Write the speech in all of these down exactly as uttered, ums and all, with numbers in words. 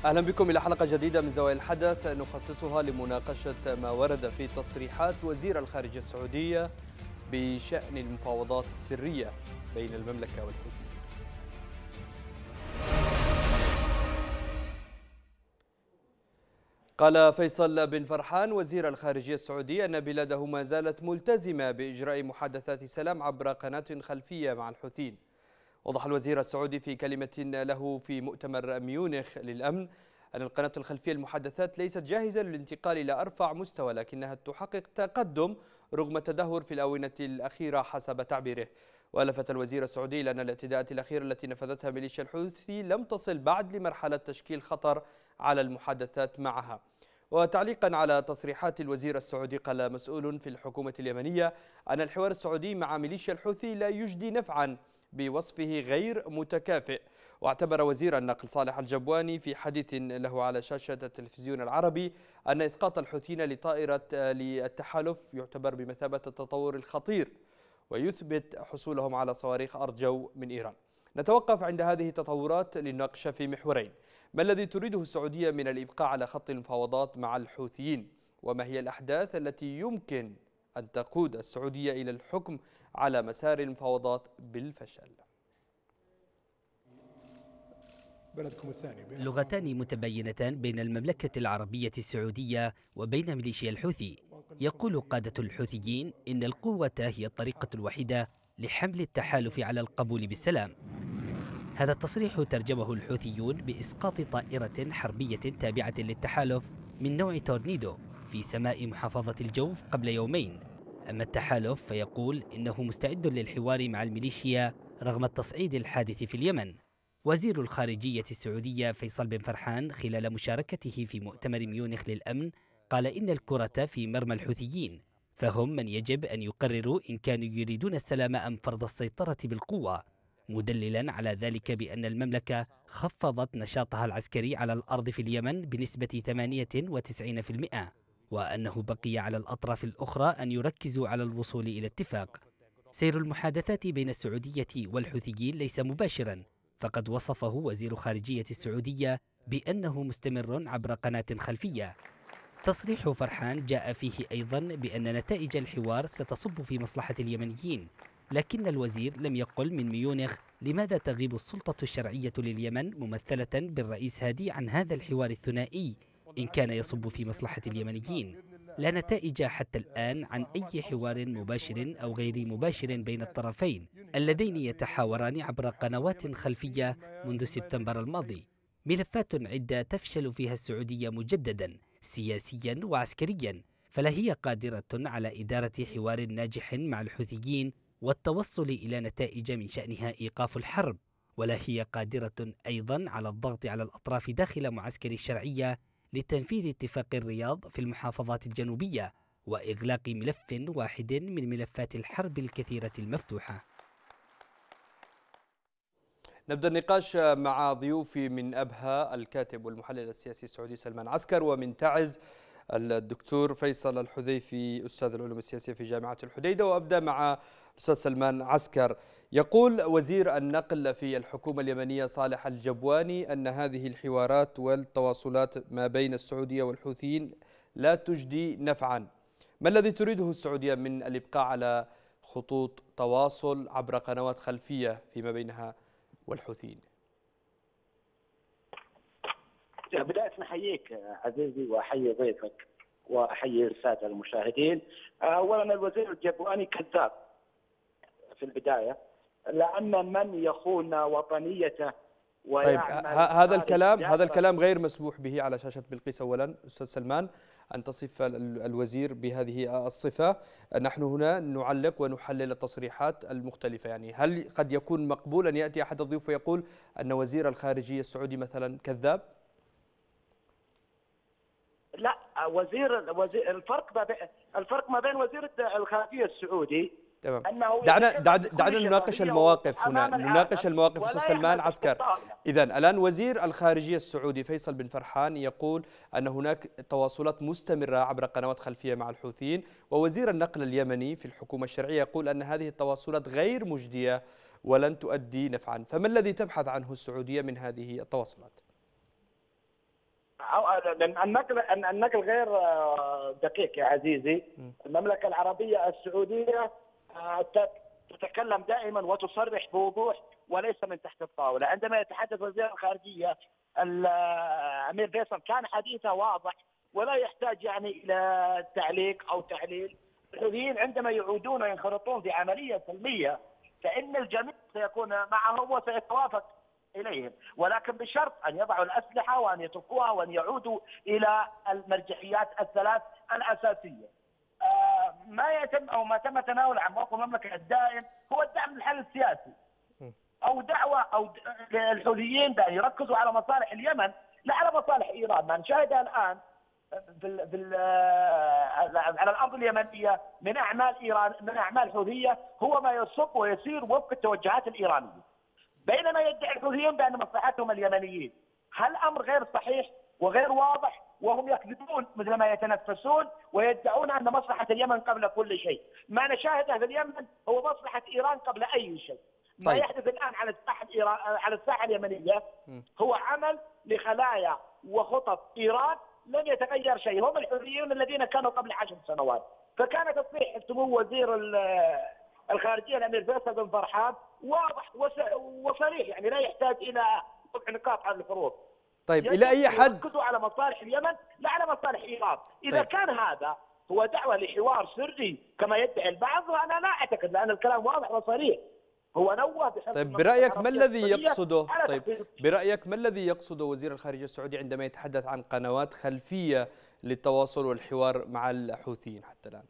أهلا بكم إلى حلقة جديدة من زوايا الحدث نخصصها لمناقشة ما ورد في تصريحات وزير الخارجية السعودية بشأن المفاوضات السرية بين المملكة والحوثيين. قال فيصل بن فرحان وزير الخارجية السعودية أن بلاده ما زالت ملتزمة بإجراء محادثات سلام عبر قناة خلفية مع الحوثيين. وضح الوزير السعودي في كلمة له في مؤتمر ميونخ للأمن أن القناة الخلفية المحادثات ليست جاهزة للانتقال إلى أرفع مستوى، لكنها تحقق تقدم رغم التدهور في الآونة الأخيرة حسب تعبيره. وألفت الوزير السعودي لأن الاعتداءات الأخيرة التي نفذتها ميليشيا الحوثي لم تصل بعد لمرحلة تشكيل خطر على المحادثات معها. وتعليقا على تصريحات الوزير السعودي، قال مسؤول في الحكومة اليمنية أن الحوار السعودي مع ميليشيا الحوثي لا يجدي نفعا بوصفه غير متكافئ. واعتبر وزير النقل صالح الجبواني في حديث له على شاشة التلفزيون العربي أن إسقاط الحوثيين لطائرة للتحالف يعتبر بمثابة التطور الخطير ويثبت حصولهم على صواريخ أرض جو من إيران. نتوقف عند هذه التطورات للنقاش في محورين: ما الذي تريده السعودية من الإبقاء على خط المفاوضات مع الحوثيين؟ وما هي الأحداث التي يمكن أن تقود السعودية إلى الحكم على مسار المفاوضات بالفشل؟ بلدكم الثاني لغتان متباينتان بين المملكة العربية السعودية وبين ميليشيا الحوثي. يقول قادة الحوثيين إن القوة هي الطريقة الوحيدة لحمل التحالف على القبول بالسلام. هذا التصريح ترجمه الحوثيون بإسقاط طائرة حربية تابعة للتحالف من نوع تورنيدو في سماء محافظة الجوف قبل يومين. أما التحالف فيقول إنه مستعد للحوار مع الميليشيا رغم التصعيد الحادث في اليمن. وزير الخارجية السعودية فيصل بن فرحان خلال مشاركته في مؤتمر ميونخ للأمن قال إن الكرة في مرمى الحوثيين، فهم من يجب أن يقرروا إن كانوا يريدون السلام أم فرض السيطرة بالقوة، مدللا على ذلك بأن المملكة خفضت نشاطها العسكري على الأرض في اليمن بنسبة ثمانية وتسعين بالمئة، وأنه بقي على الأطراف الأخرى أن يركزوا على الوصول إلى اتفاق. سير المحادثات بين السعودية والحوثيين ليس مباشرا، فقد وصفه وزير خارجية السعودية بأنه مستمر عبر قناة خلفية. تصريح فرحان جاء فيه أيضا بأن نتائج الحوار ستصب في مصلحة اليمنيين، لكن الوزير لم يقل من ميونخ لماذا تغيب السلطة الشرعية لليمن ممثلة بالرئيس هادي عن هذا الحوار الثنائي إن كان يصب في مصلحة اليمنيين. لا نتائج حتى الآن عن أي حوار مباشر أو غير مباشر بين الطرفين اللذين يتحاوران عبر قنوات خلفية منذ سبتمبر الماضي. ملفات عدة تفشل فيها السعودية مجددا سياسيا وعسكريا، فلا هي قادرة على إدارة حوار ناجح مع الحوثيين والتوصل إلى نتائج من شأنها إيقاف الحرب، ولا هي قادرة أيضا على الضغط على الأطراف داخل معسكر الشرعية لتنفيذ اتفاق الرياض في المحافظات الجنوبية وإغلاق ملف واحد من ملفات الحرب الكثيرة المفتوحة. نبدأ النقاش مع ضيوفي من أبها الكاتب والمحلل السياسي السعودي سلمان عسكر، ومن تعز الدكتور فيصل الحذيفي أستاذ العلوم السياسية في جامعة الحديدة. وأبدأ مع الأستاذ سلمان عسكر. يقول وزير النقل في الحكومة اليمنية صالح الجبواني أن هذه الحوارات والتواصلات ما بين السعودية والحوثيين لا تجدي نفعا. ما الذي تريده السعودية من الإبقاء على خطوط تواصل عبر قنوات خلفية فيما بينها والحوثيين؟ بداية نحييك عزيزي وأحيي ضيفك وأحيي السادة المشاهدين. أولا الوزير الجبواني كذاب في البداية، لأن من يخون وطنيته طيب هذا الكلام هذا الكلام غير مسموح به على شاشة بلقيس. أولا أستاذ سلمان، أن تصف الوزير بهذه الصفة. نحن هنا نعلق ونحلل التصريحات المختلفة، يعني هل قد يكون مقبول أن يأتي أحد الضيوف ويقول أن وزير الخارجية السعودي مثلا كذاب؟ لا، وزير وزير الفرق ما بين الفرق ما بين وزير الخارجية السعودي تمام. دعنا دعنا نناقش المواقف هنا، نناقش المواقف أستاذ سلمان عسكر. إذا الآن وزير الخارجية السعودي فيصل بن فرحان يقول أن هناك تواصلات مستمرة عبر قنوات خلفية مع الحوثيين، ووزير النقل اليمني في الحكومة الشرعية يقول أن هذه التواصلات غير مجدية ولن تؤدي نفعا. فما الذي تبحث عنه السعودية من هذه التواصلات؟ النقل النقل غير دقيق يا عزيزي. المملكة العربية السعودية تتكلم دائما وتصرح بوضوح وليس من تحت الطاولة. عندما يتحدث وزير الخارجية الأمير فيصل كان حديثه واضح ولا يحتاج يعني إلى تعليق أو تعليل. الحوثيين عندما يعودون وينخرطون في عملية سلمية فإن الجميع سيكون معهم وسيتوافق إليهم، ولكن بشرط أن يضعوا الأسلحة وأن يتركوها وأن يعودوا إلى المرجعيات الثلاث الأساسية. آه ما يتم أو ما تم تناوله عن موقف المملكة الدائم هو الدعم للحل السياسي أو دعوة أو الحوثيين بأن يركزوا على مصالح اليمن لا على مصالح إيران. ما نشاهده الآن في في على الأرض اليمنية من أعمال إيران من أعمال حوثية هو ما يصب ويسير وفق التوجهات الإيرانية، بينما يدعي الحوثيين بأن مصلحتهم اليمنيين. هل أمر غير صحيح وغير واضح وهم يكذبون مثل ما يتنفسون ويدعون أن مصلحة اليمن قبل كل شيء. ما نشاهده في اليمن هو مصلحة إيران قبل أي شيء. ما طيب. يحدث الآن على الساحة الإيران على الساحة اليمنية هو عمل لخلايا وخطط إيران لم يتغير شيء. هم الحوثيون الذين كانوا قبل عشر سنوات. فكان تصريح سمو وزير الخارجية الأمير فيصل بن فرحان واضح وصريح، يعني لا يحتاج إلى وضع نقاط على الحروف. طيب إلى أي حد يركزوا على مصالح اليمن لا على مصالح إيران. إذا طيب. كان هذا هو دعوة لحوار سري كما يدعي البعض وأنا لا أعتقد، لأن الكلام واضح وصريح. هو نوه بحفظ. طيب برأيك ما الذي يقصده طيب برأيك ما الذي يقصده وزير الخارجية السعودي عندما يتحدث عن قنوات خلفية للتواصل والحوار مع الحوثيين حتى الآن؟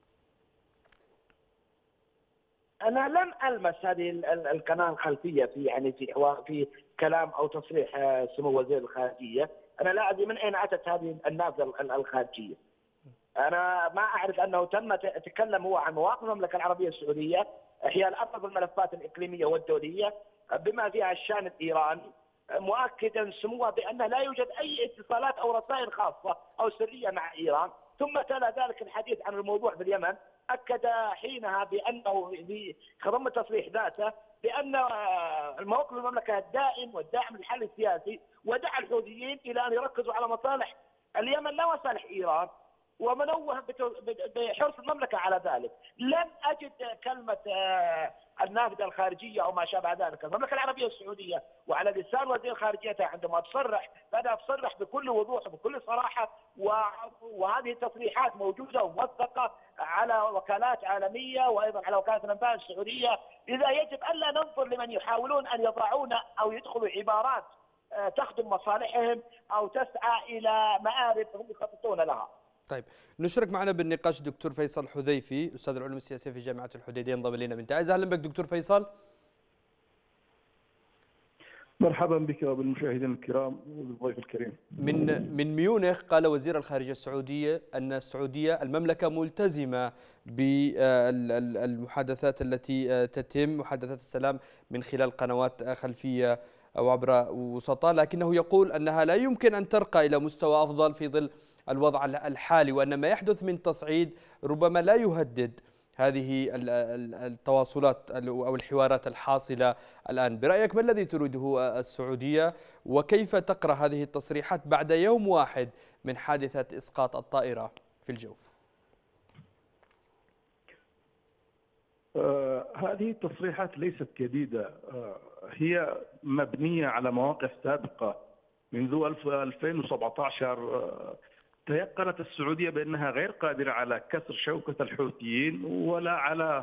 أنا لم ألمس هذه القناة الخلفية في يعني في حوار في كلام أو تصريح سمو وزير الخارجية. أنا لا أدري من أين أتت هذه النافذة الخارجية. أنا ما أعرف أنه تم تكلم هو عن مواقف المملكة العربية السعودية حيال أبرز الملفات الإقليمية والدولية بما فيها الشأن الإيراني، مؤكدا سموه بأن لا يوجد أي اتصالات أو رسائل خاصة أو سرية مع إيران. ثم تلا ذلك الحديث عن الموضوع في اليمن، أكد حينها بأنه بخضم التصريح ذاته بأن الموقف المملكة الدائم والداعم للحل السياسي، ودعا الحوثيين إلى أن يركزوا على مصالح اليمن لا مصالح إيران، ومنوه بحرص المملكة على ذلك. لم أجد كلمة النافذة الخارجية أو ما شابه ذلك. المملكة العربية السعودية وعلى لسان وزير خارجيتها عندما تصرح بدأ تصرح بكل وضوح وبكل صراحة، وهذه التصريحات موجودة وموثقة على وكالات عالمية وأيضا على وكالة الأنباء السعودية. إذا يجب ألا ننظر لمن يحاولون أن يضعون أو يدخلوا عبارات تخدم مصالحهم أو تسعى إلى مآرب هم يخططون لها. طيب نشرك معنا بالنقاش دكتور فيصل حذيفي أستاذ العلوم السياسية في جامعة الحديدية انضم إلينا من تعز. أهلا بك دكتور فيصل. مرحبا بك وبالمشاهدين الكرام والضيف الكريم. من من ميونخ قال وزير الخارجية السعودية أن السعودية المملكة ملتزمة بالمحادثات التي تتم محادثات السلام من خلال قنوات خلفية أو عبر وسطاء، لكنه يقول أنها لا يمكن أن ترقى إلى مستوى أفضل في ظل الوضع الحالي، وأن ما يحدث من تصعيد ربما لا يهدد هذه التواصلات أو الحوارات الحاصلة الآن. برأيك ما الذي تريده السعودية وكيف تقرأ هذه التصريحات بعد يوم واحد من حادثة إسقاط الطائرة في الجوف؟ آه هذه التصريحات ليست جديدة، آه هي مبنية على مواقف سابقة. منذ ألفين وسبعة عشر آه تيقنت السعودية بأنها غير قادرة على كسر شوكة الحوثيين ولا على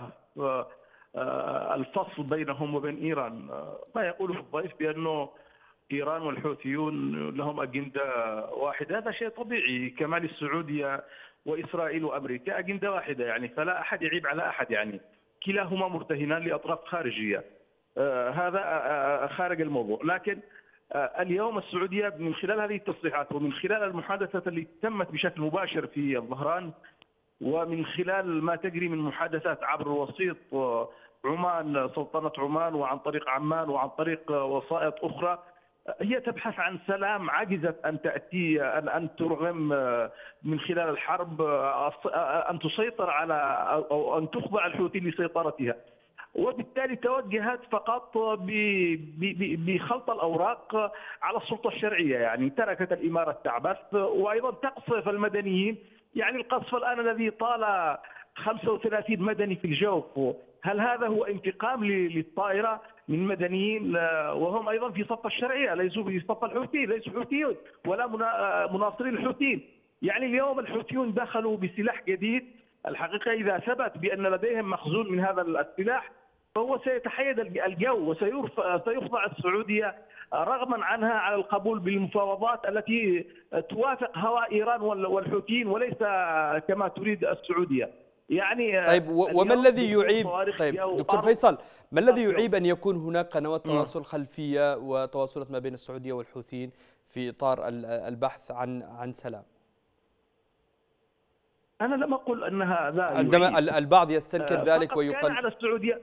الفصل بينهم وبين إيران. ما يقوله الضيف بأنه إيران والحوثيون لهم أجندة واحدة هذا شيء طبيعي، كما للسعودية وإسرائيل وأمريكا أجندة واحدة، يعني فلا أحد يعيب على أحد، يعني كلاهما مرتهنان لأطراف خارجية. هذا خارج الموضوع. لكن اليوم السعودية من خلال هذه التصريحات ومن خلال المحادثات اللي تمت بشكل مباشر في الظهران ومن خلال ما تجري من محادثات عبر وسيط عمان سلطنة عمان وعن طريق عمان وعن طريق وسائط أخرى، هي تبحث عن سلام عجزت أن تأتي أن ترغم من خلال الحرب أن تسيطر على أو أن تخضع الحوثي لسيطرتها. وبالتالي توجهت فقط بخلط الأوراق على السلطة الشرعية، يعني تركت الإمارة تعبث وأيضا تقصف المدنيين. يعني القصف الآن الذي طال خمسة وثلاثين مدني في الجوف، هل هذا هو انتقام للطائرة من مدنيين وهم أيضا في صف الشرعية، ليسوا في صف الحوثيين، ليسوا حوثيون ولا مناصرين الحوثيين. يعني اليوم الحوثيون دخلوا بسلاح جديد، الحقيقة إذا ثبت بأن لديهم مخزون من هذا السلاح فهو سيتحيد الجو وسيخضع السعودية رغما عنها على القبول بالمفاوضات التي توافق هواء إيران والحوثيين وليس كما تريد السعودية. يعني طيب وما الذي يعيب، طيب دكتور فيصل، ما الذي يعيب أن يكون هناك قنوات تواصل خلفية وتواصلات ما بين السعودية والحوثيين في إطار البحث عن عن سلام؟ أنا لم أقل أنها لا عندما البعض يستنكر ذلك ويقال كان على السعودية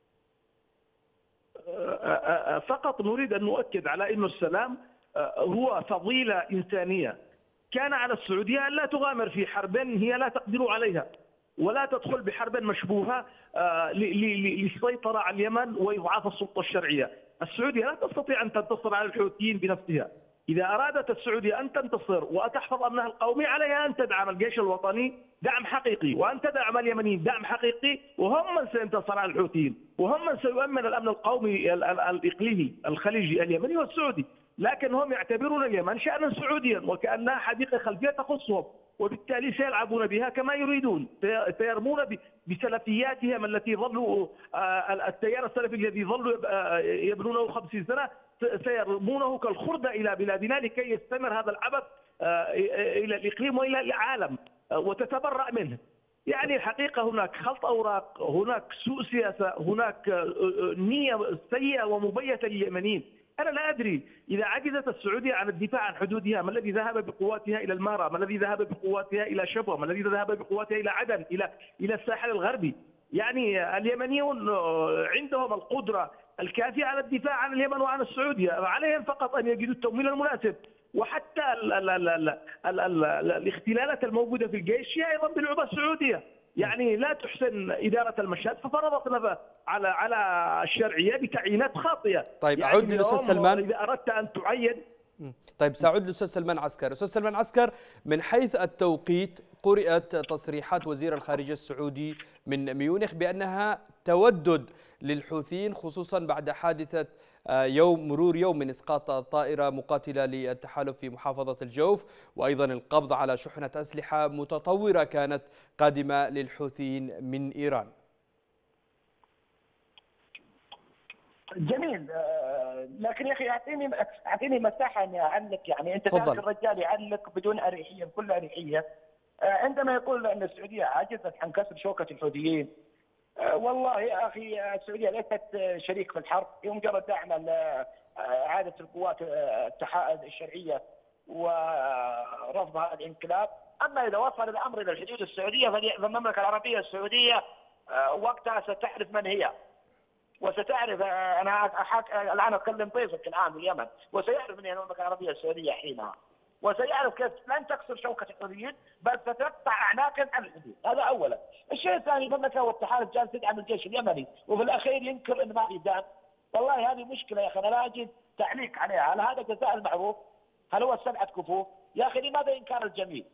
فقط نريد أن نؤكد على أن السلام هو فضيلة إنسانية. كان على السعودية أن لا تغامر في حرب هي لا تقدر عليها ولا تدخل بحرب مشبوهة للسيطرة على اليمن وإضعاف السلطة الشرعية. السعودية لا تستطيع أن تنتصر على الحوثيين بنفسها. إذا أرادت السعودية أن تنتصر وتحفظ أمنها القومي عليها أن تدعم الجيش الوطني دعم حقيقي، وأن تدعم اليمنيين دعم حقيقي، وهم من سينتصر على الحوثيين، وهم من سيؤمن الأمن القومي الإقليمي الخليجي اليمني والسعودي. لكن هم يعتبرون اليمن شأنا سعوديا وكأنها حديقة خلفية تخصهم، وبالتالي سيلعبون بها كما يريدون، سيرمون بسلفياتهم التي ظلوا التيار السلفي الذي ظلوا يبنونه خمسين سنة سيرمونه كالخردة إلى بلادنا لكي يستمر هذا العبث إلى الإقليم وإلى العالم وتتبرأ منه. يعني الحقيقة هناك خلط أوراق، هناك سوء سياسة، هناك نية سيئة ومبيتة لليمنيين. أنا لا أدري إذا عجزت السعودية عن الدفاع عن حدودها، ما الذي ذهب بقواتها إلى المارا؟ ما الذي ذهب بقواتها إلى شبوة؟ ما الذي ذهب بقواتها إلى عدن، إلى إلى الساحل الغربي؟ يعني اليمنيون عندهم القدرة الكافية على الدفاع عن اليمن وعن السعودية، عليهم فقط أن يجدوا التمويل المناسب. وحتى ال ال ال ال ال ال ال الاختلالات الموجودة في الجيش هي أيضا بالعبة السعودية. يعني لا تحسن إدارة المشهد ففرضت لها على على الشرعية بتعيينات خاطئة. طيب يعني أعود للأستاذ سلمان. إذا أردت أن تعين. طيب سأعود للأستاذ سلمان عسكر. أستاذ سلمان عسكر، من حيث التوقيت قرأت تصريحات وزير الخارجية السعودي من ميونخ بأنها تودد للحوثيين خصوصا بعد حادثة يوم مرور يوم من إسقاط طائرة مقاتلة للتحالف في محافظة الجوف، وأيضا القبض على شحنة أسلحة متطورة كانت قادمة للحوثيين من إيران. جميل، لكن يا اخي اعطيني اعطيني مساحه اني اعلق. يعني انت تعرف الرجال يعلق بدون اريحيه، بكل اريحيه. عندما يقول ان السعوديه عجزت عن كسر شوكه الحوثيين، والله يا اخي السعوديه ليست شريك في الحرب، هي مجرد دعم اعاده القوات الشرعيه ورفضها الانقلاب. اما اذا وصل الامر الى الحدود السعوديه فالمملكه العربيه السعوديه وقتها ستعرف من هي، وستعرف. انا الان اتكلم ضيفك الان من اليمن، وسيعرف من هي المملكه العربيه السعوديه حينها، وسيعرف كيف لن تكسر شوكه الحوثيين بل ستقطع اعناقا عن الحدود. هذا اولا. الشيء الثاني، المملكه والتحالف جالس تدعم الجيش اليمني وفي الاخير ينكر ان ما في دعم. والله هذه مشكله يا اخي، انا لا اجد تعليق عليها. هل هذا جزاء المعروف؟ هل هو سبعه كفوف؟ يا اخي لماذا انكار الجميل؟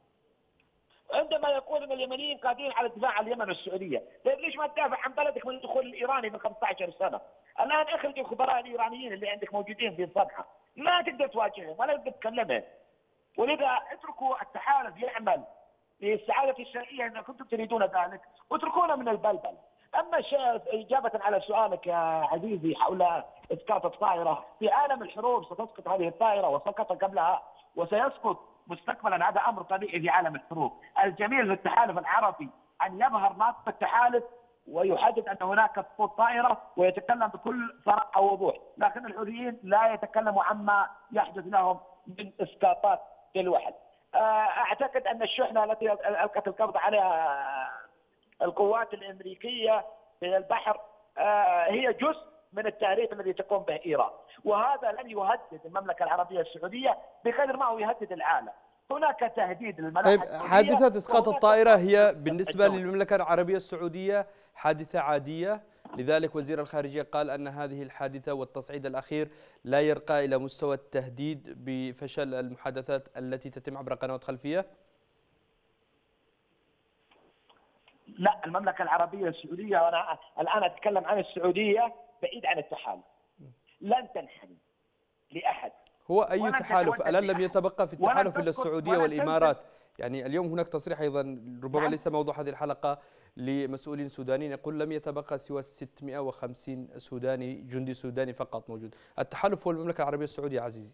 عندما يقول ان اليمنيين قادرين على الدفاع عن اليمن والسعوديه، طيب ليش ما تدافع عن بلدك من الدخول الايراني من خمسة عشر سنه؟ الان اخرج الخبراء الايرانيين اللي عندك موجودين في صنعاء، ما تقدر تواجههم ولا تقدر تكلمهم. ولذا اتركوا التحالف يعمل للسعاده الشرعيه اذا كنتم تريدون ذلك، واتركونا من البلبل. اما اجابه على سؤالك يا عزيزي حول اسقاط الطائره، في عالم الحروب ستسقط هذه الطائره وسقط قبلها وسيسقط مستقبلا. هذا امر طبيعي في عالم الحروب. الجميل في التحالف العربي ان يظهر ناطق التحالف ويحدد ان هناك سقوط طائره ويتكلم بكل صراحه ووضوح، لكن الحوثيين لا يتكلموا عما يحدث لهم من اسقاطات للوحد. اعتقد ان الشحنه التي القت القبض عليها القوات الامريكيه في البحر هي جزء من التهريب الذي تقوم به ايران، وهذا لن يهدد المملكه العربيه السعوديه بقدر ما هو يهدد العالم. هناك تهديد للملاحه. طيب حادثه اسقاط الطائره هي بالنسبه للمملكه العربيه السعوديه حادثه عاديه لذلك وزير الخارجية قال أن هذه الحادثة والتصعيد الأخير لا يرقى إلى مستوى التهديد بفشل المحادثات التي تتم عبر قنوات خلفية. لا، المملكة العربية السعودية، وأنا الآن أتكلم عن السعودية بعيد عن التحالف، لن تنحني لأحد. هو أي تحالف؟ ألا لم يتبقى في التحالف إلا السعودية والإمارات؟ يعني اليوم هناك تصريح أيضا ربما نعم. ليس موضوع هذه الحلقة لمسؤولين سودانيين يقول لم يتبقى سوى ستمئة وخمسين سوداني، جندي سوداني فقط موجود. التحالف هو المملكة العربية السعودية عزيزي.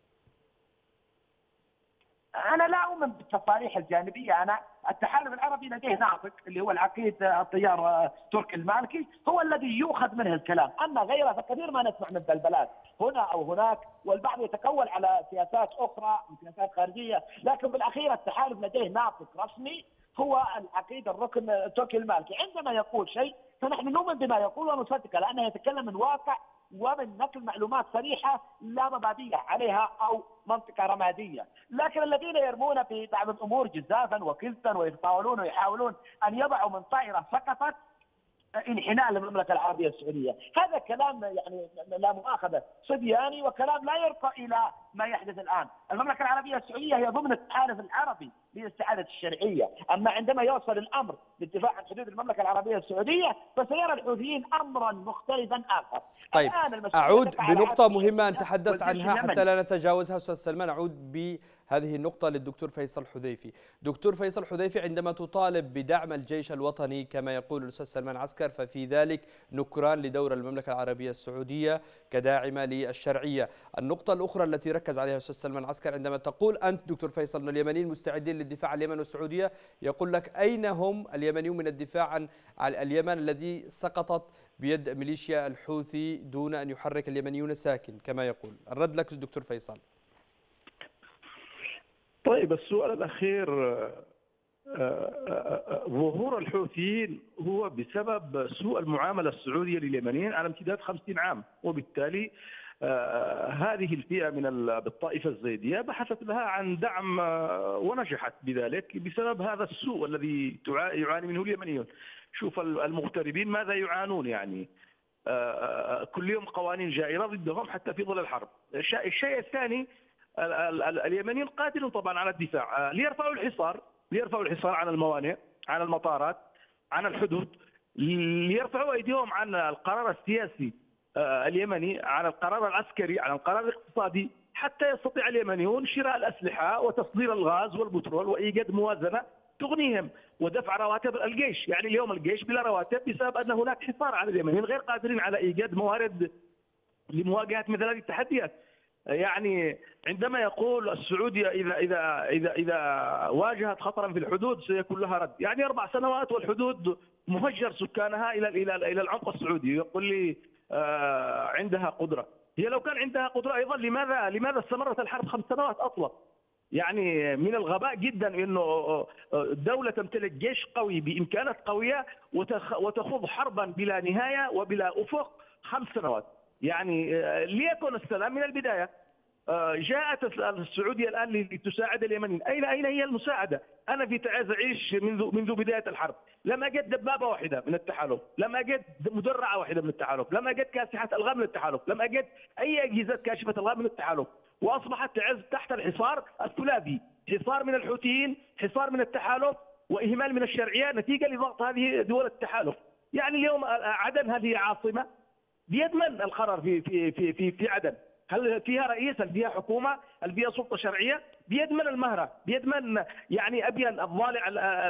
أنا لا أؤمن بالتصاريح الجانبية. أنا التحالف العربي لديه ناطق اللي هو العقيد الطيار تركي المالكي، هو الذي يؤخذ منه الكلام، أما غيره فكثير ما نسمع من بلبلات هنا أو هناك، والبعض يتكول على سياسات أخرى وسياسات خارجية، لكن بالأخير التحالف لديه ناطق رسمي هو العقيد الركن التركي المالكي. عندما يقول شيء فنحن نؤمن بما يقول ونصدقه، لأنه يتكلم من واقع ومن نقل معلومات صريحة لا مبادئ عليها أو منطقة رمادية. لكن الذين يرمون ببعض الأمور جزافا وكذبا ويتطاولون ويحاولون أن يضعوا من طائرة سقطت انحناء للمملكة العربية السعودية، هذا كلام يعني لا مؤاخذة صبياني، وكلام لا يرقى إلى ما يحدث الآن. المملكة العربية السعودية هي ضمن التحالف العربي لاستعادة الشرعية، أما عندما يوصل الأمر للدفاع عن حدود المملكة العربية السعودية فسيرى الحوثيين أمرا مختلفا آخر. طيب أعود بنقطة مهمة أن تحدث عنها حتى لا نتجاوزها أستاذ سلمان. أعود بهذه النقطة للدكتور فيصل حذيفي. دكتور فيصل حذيفي، عندما تطالب بدعم الجيش الوطني كما يقول الأستاذ سلمان عسكر، ففي ذلك نكران لدور المملكة العربية السعودية كداعمة للشرعية. النقطة الأخرى التي ركز عليها الأستاذ سلمان عسكر عندما تقول أنت دكتور فيصل أن اليمنيين مستعدين للدفاع عن اليمن والسعودية، يقول لك أين هم اليمنيون من الدفاع عن اليمن الذي سقطت بيد ميليشيا الحوثي دون أن يحرك اليمنيون ساكن كما يقول؟ الرد لك الدكتور فيصل. طيب السؤال الأخير، ظهور الحوثيين هو بسبب سوء المعاملة السعودية لليمنيين على امتداد خمسين عام، وبالتالي هذه الفئة من الطائفة الزيدية بحثت لها عن دعم ونجحت بذلك بسبب هذا السوء الذي يعاني منه اليمنيون. شوف المغتربين ماذا يعانون، يعني كل يوم قوانين جائرة ضدهم حتى في ظل الحرب. الشيء الثاني، اليمنيين قادرون طبعا على الدفاع، ليرفعوا الحصار ليرفعوا الحصار عن الموانئ، عن المطارات، عن الحدود، ليرفعوا أيديهم عن القرار السياسي اليمني، عن القرار العسكري، عن القرار الاقتصادي، حتى يستطيع اليمنيون شراء الأسلحة وتصدير الغاز والبترول وإيجاد موازنة تغنيهم ودفع رواتب الجيش. يعني اليوم الجيش بلا رواتب بسبب أن هناك حصار على اليمنيين، غير قادرين على إيجاد موارد لمواجهة مثل هذه التحديات. يعني عندما يقول السعودية إذا إذا إذا إذا واجهت خطرا في الحدود سيكون لها رد، يعني أربع سنوات والحدود مهجر سكانها إلى إلى إلى العمق السعودي، يقول لي آه عندها قدرة. هي لو كان عندها قدرة أيضا لماذا لماذا استمرت الحرب خمس سنوات أصلا؟ يعني من الغباء جدا إنه دولة تمتلك جيش قوي بإمكانات قوية وتخوض حربا بلا نهاية وبلا أفق خمس سنوات. يعني ليكن السلام من البداية. جاءت السعودية الآن لتساعد اليمنيين، أين أين هي المساعدة؟ أنا في تعز أعيش منذ منذ بداية الحرب، لم أجد دبابة واحدة من التحالف، لم أجد مدرعة واحدة من التحالف، لم أجد كاسحة ألغام من التحالف، لم أجد أي أجهزة كاشفة ألغام من التحالف، وأصبحت تعز تحت الحصار الثلاثي، حصار من الحوثيين، حصار من التحالف، وإهمال من الشرعية نتيجة لضغط هذه دول التحالف. يعني اليوم عدن هذه عاصمة بيد من القرار في في في في في عدن؟ هل فيها رئيس؟ هل فيها حكومة؟ هل فيها سلطة شرعية؟ بيد من المهرة؟ بيد من يعني أبين الضالع؟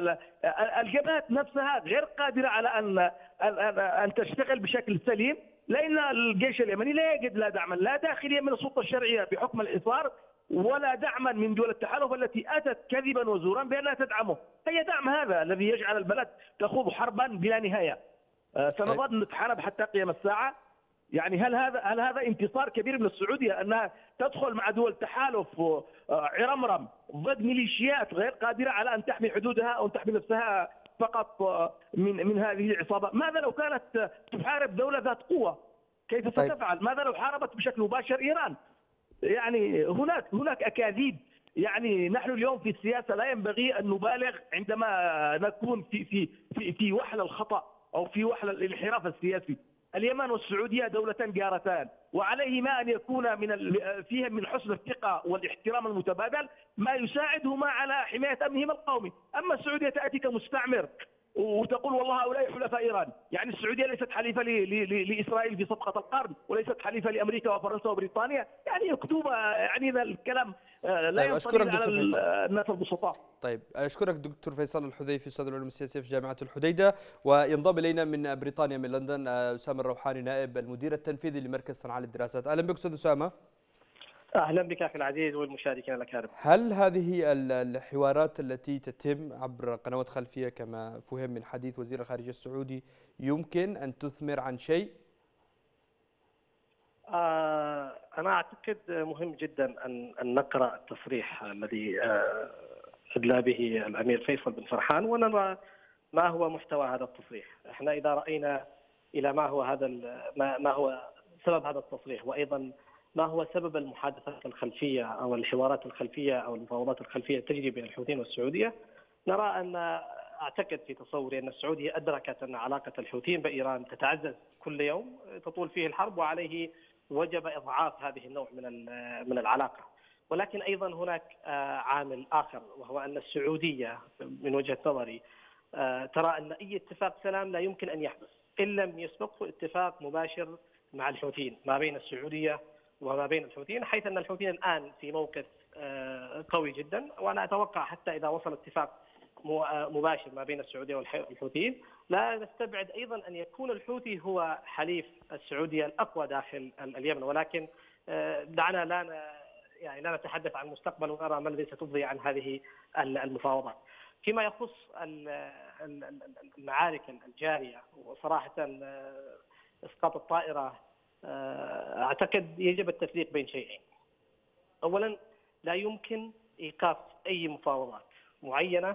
الجبهات نفسها غير قادرة على أن أن أن تشتغل بشكل سليم، لأن الجيش اليمني لا يجد لا دعما لا داخليا من السلطة الشرعية بحكم الحصار، ولا دعما من دول التحالف التي أتت كذبا وزورا بأنها تدعمه. أي دعم هذا الذي يجعل البلد تخوض حربا بلا نهاية؟ سنظل نتحارب حتى قيام الساعة. يعني هل هذا هل هذا انتصار كبير من السعودية أنها تدخل مع دول تحالف عرمرم ضد ميليشيات غير قادرة على أن تحمي حدودها أو أن تحمي نفسها فقط من من هذه العصابة؟ ماذا لو كانت تحارب دولة ذات قوة؟ كيف ستفعل؟ ماذا لو حاربت بشكل مباشر إيران؟ يعني هناك هناك أكاذيب. يعني نحن اليوم في السياسة لا ينبغي أن نبالغ عندما نكون في في في في وحل الخطأ. أو في وحل الانحراف السياسي. اليمن والسعودية دولتان جارتان، وعليهما أن يكون من فيها من حسن الثقة والاحترام المتبادل ما يساعدهما على حماية أمنهما القومي. أما السعودية تأتي كمستعمر وتقول والله هؤلاء حلفاء إيران، يعني السعودية ليست حليفة لإسرائيل في صفقة القرن، وليست حليفة لأمريكا وفرنسا وبريطانيا، يعني أكتوبة، يعني ذا الكلام لا طيب ينطبق على فيصل. الناس البسطاء. طيب أشكرك دكتور فيصل الحذيفي أستاذ العلوم السياسية في جامعة الحديدة. وينضم إلينا من بريطانيا من لندن أسامة الروحاني نائب المدير التنفيذي لمركز صنعاء للدراسات. أهلا بك أستاذ أسامة. أهلا بك أخي العزيز والمشاركين الأكارم. هل هذه الحوارات التي تتم عبر قنوات خلفية كما فهم من حديث وزير الخارجية السعودي يمكن أن تثمر عن شيء؟ آه أنا أعتقد مهم جدا أن أن نقرأ التصريح الذي آه أدلى به الأمير فيصل بن فرحان ونرى ما هو محتوى هذا التصريح. احنا إذا رأينا إلى ما هو هذا ما, ما هو سبب هذا التصريح، وأيضا ما هو سبب المحادثات الخلفية أو الحوارات الخلفية أو المفاوضات الخلفية تجري بين الحوثيين والسعودية، نرى أن أعتقد في تصوري أن السعودية أدركت أن علاقة الحوثيين بإيران تتعزز كل يوم تطول فيه الحرب، وعليه وجب إضعاف هذه النوع من من العلاقة. ولكن أيضا هناك عامل آخر، وهو أن السعودية من وجهة نظري ترى أن أي اتفاق سلام لا يمكن أن يحدث إن لم يسبقه اتفاق مباشر مع الحوثيين ما بين السعودية وما بين الحوثيين، حيث أن الحوثيين الآن في موقف قوي جدا. وأنا أتوقع حتى إذا وصل اتفاق مباشر ما بين السعودية والحوثيين لا نستبعد أيضا أن يكون الحوثي هو حليف السعودية الأقوى داخل اليمن. ولكن دعنا لا يعني لا نتحدث عن المستقبل ونرى ما الذي ستفضي عن هذه المفاوضات. فيما يخص المعارك الجارية، وصراحة إسقاط الطائرة أعتقد يجب التفريق بين شيئين. أولا، لا يمكن إيقاف أي مفاوضات معينة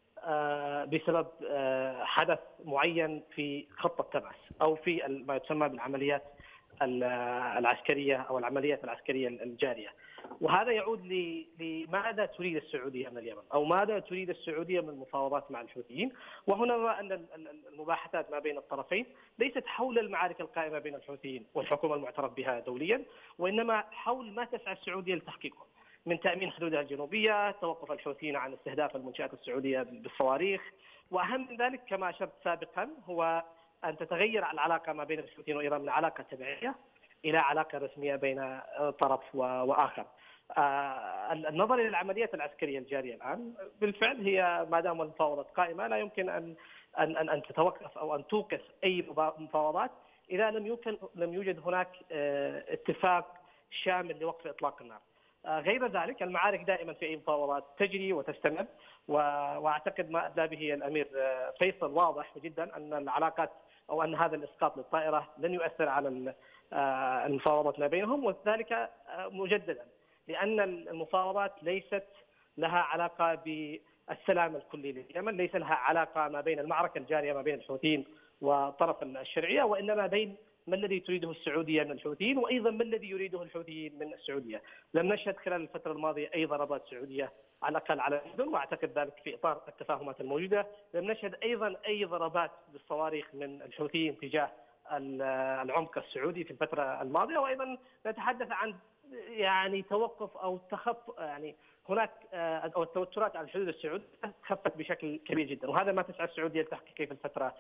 بسبب حدث معين في خط التبعث أو في ما يسمى بالعمليات العسكرية أو العمليات العسكرية الجارية. وهذا يعود لماذا تريد السعودية من اليمن أو ماذا تريد السعودية من المفاوضات مع الحوثيين. وهنا نرى أن المباحثات ما بين الطرفين ليست حول المعارك القائمة بين الحوثيين والحكومة المعترف بها دوليا، وإنما حول ما تسعى السعودية لتحقيقه من تأمين حدودها الجنوبية، توقف الحوثيين عن استهداف المنشآت السعودية بالصواريخ، وأهم من ذلك كما أشرت سابقا هو أن تتغير العلاقة ما بين الحوثيين وإيران من علاقة تبعية إلى علاقة رسمية بين طرف وآخر. النظر إلى العمليات العسكرية الجارية الآن بالفعل هي ما دام المفاوضات قائمة لا يمكن أن أن أن تتوقف أو أن توقف أي مفاوضات إذا لم يمكن لم يوجد هناك اتفاق شامل لوقف إطلاق النار. غير ذلك المعارك دائما في أي مفاوضات تجري وتستمر، وأعتقد ما أدلى به الأمير فيصل واضح جدا أن العلاقات أو أن هذا الإسقاط للطائرة لن يؤثر على المفاوضات ما بينهم، وذلك مجددا لأن المفاوضات ليست لها علاقة بالسلام الكلي لليمن، ليس لها علاقة ما بين المعركة الجارية ما بين الحوثيين وطرف الشرعية، وإنما بين ما الذي تريده السعودية من الحوثيين وأيضا ما الذي يريده الحوثيين من السعودية. لم نشهد خلال الفترة الماضية أي ضربات سعودية على الأقل على الأردن، وأعتقد ذلك في إطار التفاهمات الموجودة. لم نشهد أيضا أي ضربات بالصواريخ من الحوثيين تجاه العمق السعودي في الفترة الماضية. وأيضا نتحدث عن يعني توقف أو تخف يعني هناك أو التوترات على الحدود السعودية خفت بشكل كبير جدا، وهذا ما تسعى السعودية لتحقيقه في الفترة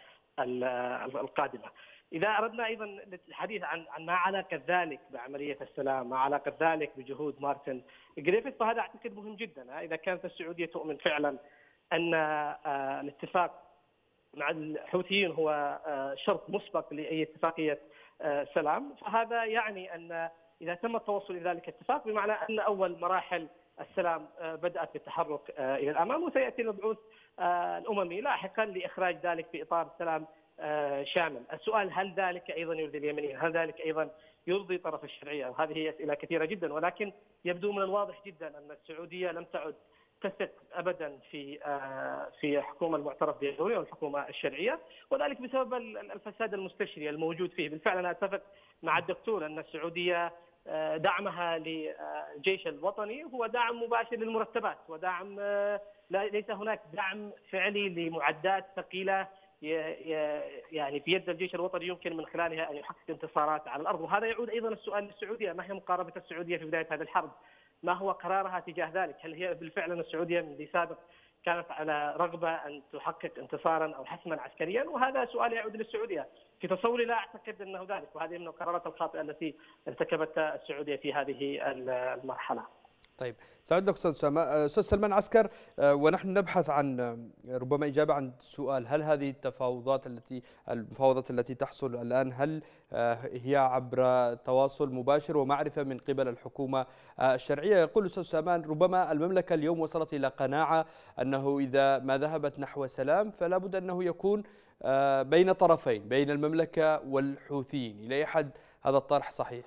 القادمة. إذا أردنا أيضا الحديث عن عن ما علاقة ذلك بعملية السلام، ما علاقة ذلك بجهود مارتن جريفيث، فهذا أعتقد مهم جدا. إذا كانت السعودية تؤمن فعلا أن الاتفاق مع الحوثيين هو شرط مسبق لأي اتفاقية سلام، فهذا يعني أن إذا تم التوصل إلى ذلك الاتفاق بمعنى أن أول مراحل السلام بدأت بالتحرك إلى الأمام، وسيأتي المبعوث الأممي لاحقا لإخراج ذلك في إطار سلام شامل. السؤال هل ذلك أيضا يرضي اليمنيين؟ هل ذلك أيضا يرضي طرف الشرعية؟ وهذه هي أسئلة كثيرة جدا، ولكن يبدو من الواضح جدا أن السعودية لم تعد تثق أبدا في في الحكومة المعترف بها الدولية والحكومة الشرعية، وذلك بسبب الفساد المستشري الموجود فيه. بالفعل أنا أتفق مع الدكتور أن السعودية دعمها للجيش الوطني هو دعم مباشر للمرتبات، ودعم ليس هناك دعم فعلي لمعدات ثقيلة يعني في يد الجيش الوطني يمكن من خلالها ان يحقق انتصارات على الارض، وهذا يعود ايضا السؤال للسعوديه، ما هي مقاربه السعوديه في بدايه هذه الحرب؟ ما هو قرارها تجاه ذلك؟ هل هي بالفعل السعوديه من ذي سابق كانت على رغبه ان تحقق انتصارا او حسما عسكريا؟ وهذا سؤال يعود للسعوديه. في تصوري لا اعتقد انه ذلك، وهذه من القرارات الخاطئه التي ارتكبتها السعوديه في هذه المرحله. طيب سأعود لك أستاذ أسامة. أستاذ سلمان عسكر، ونحن نبحث عن ربما إجابة عن سؤال، هل هذه التفاوضات التي المفاوضات التي تحصل الآن هل هي عبر تواصل مباشر ومعرفة من قبل الحكومة الشرعية؟ يقول أستاذ سلمان ربما المملكة اليوم وصلت إلى قناعة أنه إذا ما ذهبت نحو سلام فلا بد أنه يكون بين طرفين، بين المملكة والحوثيين. إلى أي حد هذا الطرح صحيح؟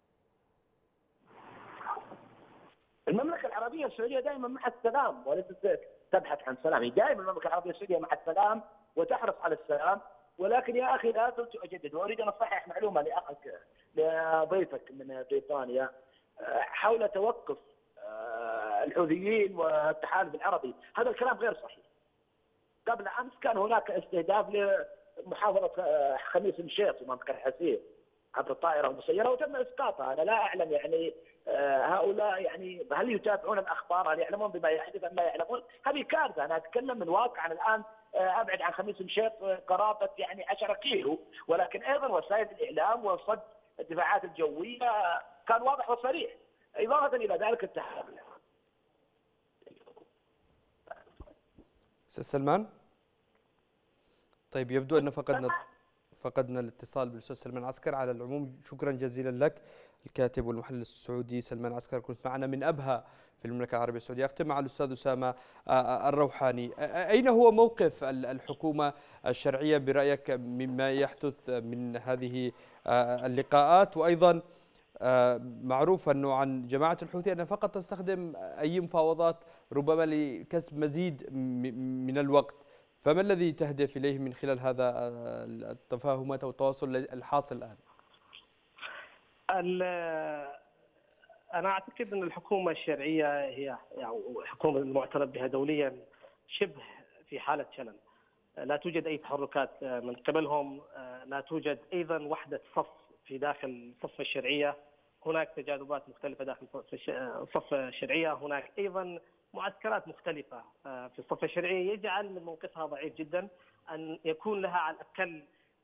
المملكة العربية السعودية دائما مع السلام وليست تبحث عن سلام، هي دائما المملكة العربية السعودية مع السلام وتحرص على السلام، ولكن يا أخي لا زلت أجدد وأريد أن أصحح معلومة لأخك لضيفك من بريطانيا حول توقف الحوثيين والتحالف العربي، هذا الكلام غير صحيح. قبل أمس كان هناك استهداف لمحافظة خميس الشيخ في منطقة الحسير عبر الطائرة المسيرة وتم إسقاطها. أنا لا أعلم يعني هؤلاء يعني هل يتابعون الأخبار؟ هل يعلمون بما يحدث أم لا يعلمون؟ هذه كارثة. أنا أتكلم من واقع. أنا الآن أبعد عن خميس الشيخ قرابة يعني عشرة كيلو، ولكن أيضا وسائل الإعلام وصد الدفاعات الجوية كان واضح وصريح. إضافة إلى ذلك التحالف. أستاذ سلمان، طيب يبدو أن فقدنا فقدنا الاتصال بالاستاذ سلمان عسكر. على العموم شكرا جزيلا لك الكاتب والمحلل السعودي سلمان عسكر، كنت معنا من أبها في المملكة العربية السعودية. أختم مع الأستاذ أسامة الروحاني، أين هو موقف الحكومة الشرعية برأيك مما يحدث من هذه اللقاءات؟ وأيضا معروف أنه عن جماعة الحوثي أنها فقط تستخدم أي مفاوضات ربما لكسب مزيد من الوقت، فما الذي تهدف إليه من خلال هذا التفاهمات أو التواصل الحاصل الآن؟ أنا أعتقد أن الحكومة الشرعية هي يعني الحكومة المعترف بها دوليا شبه في حالة شلل، لا توجد أي تحركات من قبلهم، لا توجد أيضا وحدة صف في داخل صف الشرعية، هناك تجاذبات مختلفة داخل صف الشرعية، هناك أيضا معسكرات مختلفة في الصف الشرعي، يجعل من موقفها ضعيف جدا أن يكون لها على الأقل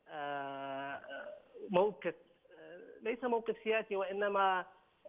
موقف ليس موقف سياسي وإنما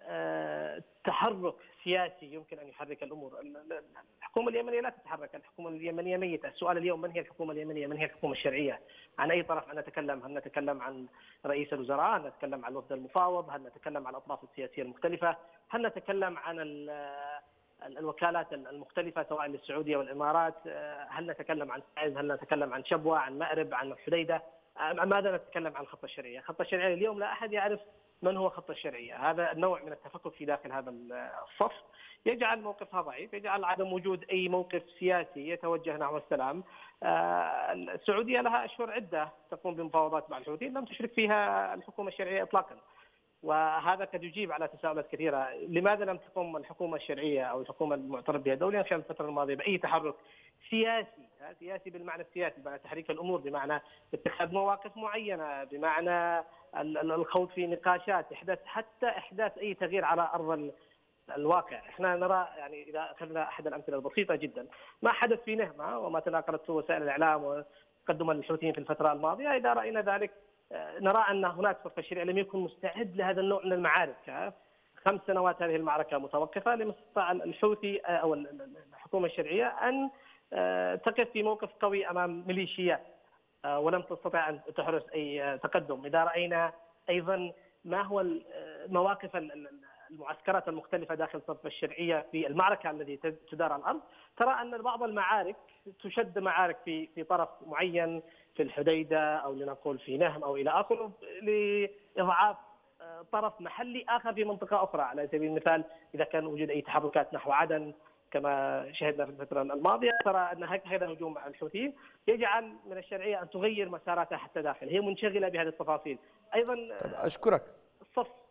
تحرك سياسي يمكن أن يحرك الأمور. الحكومة اليمنية لا تتحرك، الحكومة اليمنية ميتة. السؤال اليوم من هي الحكومة اليمنية؟ من هي الحكومة الشرعية؟ عن أي طرف أن نتكلم؟ هل نتكلم عن رئيس الوزراء؟ هل نتكلم عن الوفد المفاوض؟ هل نتكلم عن الأطراف السياسية المختلفة؟ هل نتكلم عن الوكالات المختلفة سواء للسعودية والإمارات؟ هل نتكلم عن تعز؟ هل نتكلم عن شبوة؟ عن مأرب؟ عن الحديدة؟ ماذا نتكلم عن خط الشرعية؟ خط الشرعية اليوم لا أحد يعرف من هو خط الشرعية. هذا النوع من التفكك في داخل هذا الصف يجعل موقفها ضعيف، يجعل عدم وجود أي موقف سياسي يتوجه نحو السلام. السعودية لها أشهر عدة تقوم بمفاوضات مع الحوثيين لم تشرك فيها الحكومة الشرعية إطلاقا، وهذا قد يجيب على تساؤلات كثيرة. لماذا لم تقوم الحكومة الشرعية أو الحكومة المعترف بها دوليا خلال الفترة الماضية بأي تحرك سياسي، سياسي بالمعنى السياسي، بمعنى تحريك الأمور، بمعنى اتخاذ مواقف معينة، بمعنى الخوض في نقاشات، إحداث حتى إحداث أي تغيير على أرض الواقع. احنا نرى يعني إذا أخذنا أحد الأمثلة البسيطة جدا ما حدث في نهمة وما تناقلته وسائل الإعلام وتقدم الحوثيين في الفترة الماضية، إذا رأينا ذلك نرى أن هناك صف الشرعي لم يكن مستعد لهذا النوع من المعارك. خمس سنوات هذه المعركة متوقفة، لم يستطع الحوثي أو الحكومة الشرعية أن تقف في موقف قوي أمام ميليشيات، ولم تستطع أن تحرز أي تقدم. إذا رأينا أيضا ما هو المواقف المعسكرات المختلفة داخل صف الشرعية في المعركة التي تدار على الأرض، ترى أن بعض المعارك تشد معارك في في طرف معين في الحديدة أو لنقول في نهم أو إلى آخره لإضعاف طرف محلي آخر في منطقة أخرى. على سبيل المثال إذا كان وجود أي تحركات نحو عدن كما شهدنا في الفترة الماضية، ترى أن هذا الهجوم على الحوثيين يجعل من الشرعية أن تغير مساراتها حتى داخل، هي منشغلة بهذه التفاصيل. أيضا أشكرك. الصف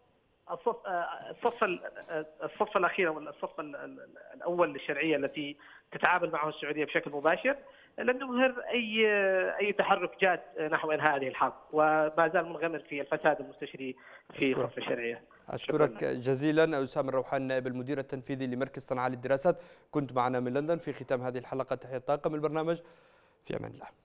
الصف الصف الصف الاخير او الصف الاول للشرعيه التي تتعامل معه السعوديه بشكل مباشر لم يظهر اي اي تحرك جاد نحو انهاء هذه الحرب، وما زال منغمر في الفساد المستشري في صف الشرعيه. اشكرك جزيلا أسامة الروحان نائب المدير التنفيذي لمركز صنعاء للدراسات، كنت معنا من لندن في ختام هذه الحلقه. تحية طاقم البرنامج، في امان الله.